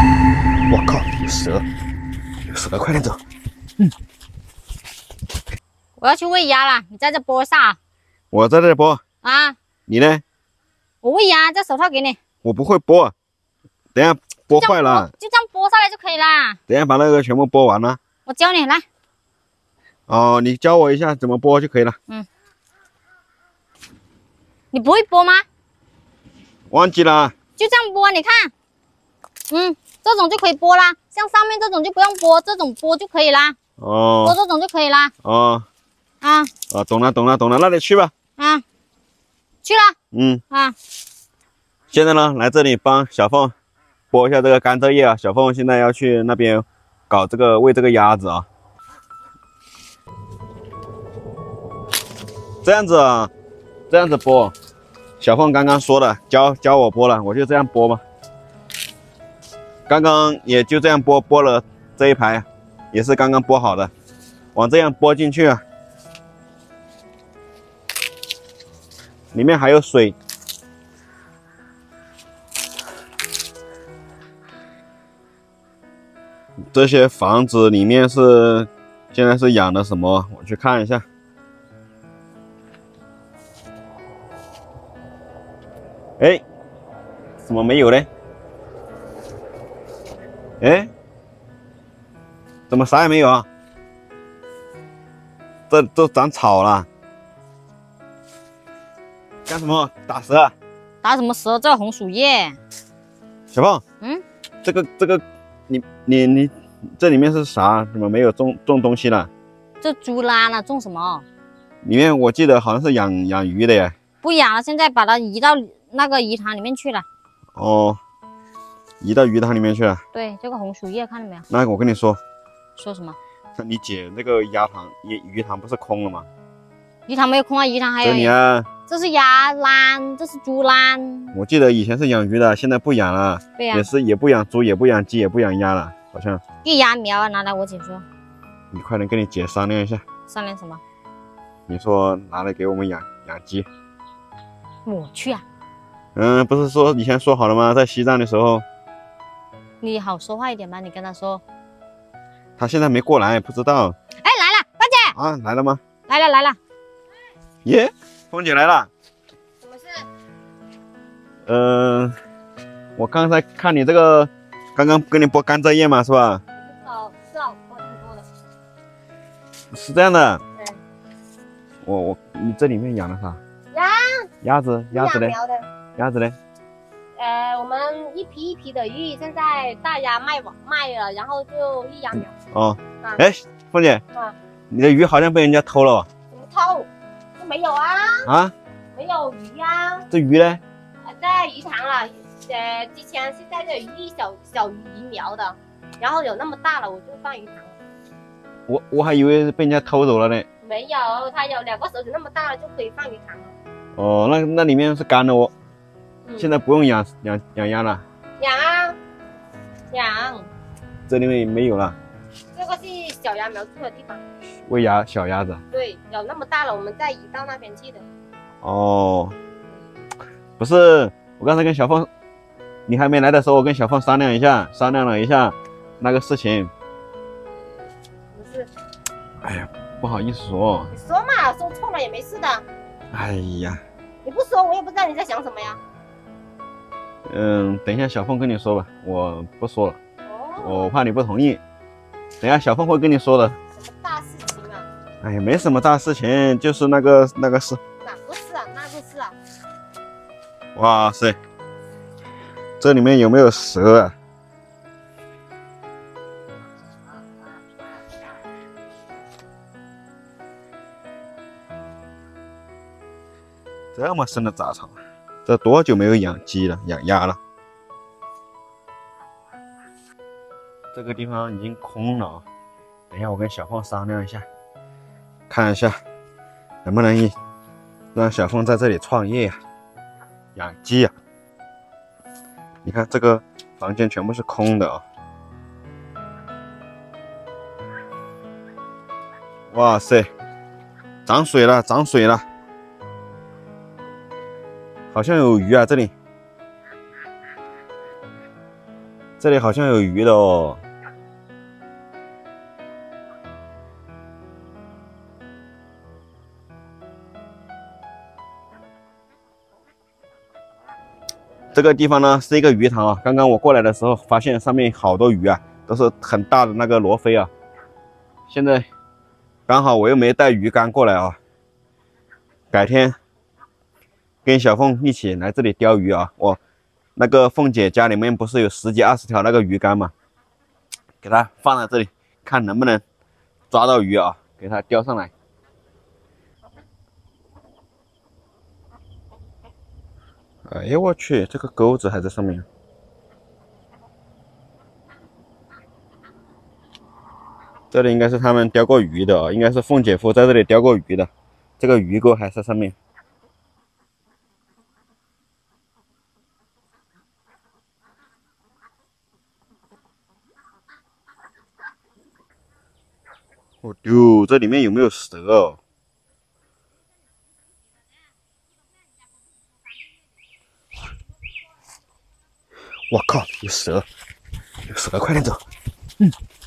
我靠，有蛇！有蛇，快点走！ 我要去喂鸭了，你在这播啥？ 我在这播啊， 你呢？ 我喂鸭，这手套给你。 我不会播，等下播坏了。 就这样播上来就可以啦。 等下把那个全部播完了。 我教你来。 哦，你教我一下怎么播就可以了。 你不会播吗？ 忘记了。 就这样播，你看。这种就可以播啦，像上面这种就不用播，这种播就可以啦。 哦。 播这种就可以啦。 哦。懂了，那你去吧。 去了。 现在呢，来这里帮小凤剥一下这个甘蔗叶啊。小凤现在要去那边搞这个喂这个鸭子啊。这样子剥。小凤刚刚说了，教我剥了，我就这样剥嘛。刚刚也就这样剥了这一排，也是刚刚剥好的，往这样剥进去啊。里面还有水。这些房子里面现在是养的什么？我去看一下。哎，怎么没有呢？哎，怎么啥也没有啊？这都长草了。干什么？打蛇？ 打什么蛇？这红薯叶。 小凤，这个，你这里面是啥？怎么没有种东西了？ 这猪栏了，种什么？ 里面我记得好像是养鱼的耶。不养了，现在把它移到那个鱼塘里面去了。 哦，移到鱼塘里面去了。对， 这个红薯叶看到没有？ 那我跟你说。 说什么？ 你姐那个鱼塘不是空了吗？ 鱼塘没有空啊，鱼塘还有。 这里啊。 这是鸭栏，这是猪栏。 我记得以前是养鱼的，现在不养了。 对呀。 也不养猪，也不养鸡，也不养鸭了，好像。 育鸭苗啊，拿来我姐说。 你快点跟你姐商量一下。 商量什么？ 你说拿来给我们养鸡。 我去啊。 不是说以前说好了吗？在西藏的时候。 你好说话一点吧，你跟他说。 他现在没过来，不知道。 哎，来了，大姐。 啊，来了吗？ 来了。 耶，凤姐来了。 什么事？ 我刚才看你这个，刚刚跟你剥甘蔗叶嘛，是吧？ 是啊，剥挺多的。 是这样的。 对。 你这里面养的啥？鸭子嘞？鸭子嘞？ 我们一批一批的育，现在大鸭卖了，然后就育鸭苗。 哦。哎，凤姐。你的鱼好像被人家偷了。 怎么偷？都没有啊。没有鱼呀。 这鱼呢？ 在鱼塘了。之前是在这育小鱼苗的，然后有那么大了，我就放鱼塘了。 我还以为被人家偷走了呢。 没有，它有2个手指那么大了，就可以放鱼塘了。 哦，那里面是干的哦。现在不用养鸭了。 养。 这里面没有了。 这个是小鸭苗住的地方。 喂小鸭子。 对，有那么大了，我们再移到那边去的。 哦。不是，我刚才跟小凤，你还没来的时候，我跟小凤商量了一下那个事情。 不是。 哎呀，不好意思说。 你说嘛，说错了也没事的。 哎呀。 你不说，我也不知道你在想什么呀。 等一下小凤跟你说吧，我不说了。我怕你不同意。等一下小凤会跟你说的。 什么大事情啊？ 哎呀，没什么大事情，就是那个事。 哪个事啊？那个事啊？ 哇塞，这里面有没有蛇啊？这么深的杂草，这多久没有养鸡了，养鸭了？这个地方已经空了啊。等一下我跟小凤商量一下，看一下能不能让小凤在这里创业呀，养鸡呀。你看这个房间全部是空的啊。哇塞，涨水了，好像有鱼啊，这里这里好像有鱼的哦。这个地方呢是一个鱼塘啊，刚刚我过来的时候发现上面好多鱼啊，都是很大的那个罗非啊。现在刚好我又没带鱼竿过来啊，改天跟小凤一起来这里钓鱼啊。我那个凤姐家里面不是有10几20条那个鱼竿嘛，给它放在这里，看能不能抓到鱼啊，给它钓上来。哎呀，我去，这个钩子还在上面。这里应该是他们钓过鱼的啊，应该是凤姐夫在这里钓过鱼的，这个鱼钩还在上面。我丢，这里面有没有蛇哦？我靠，有蛇，有蛇，快点走！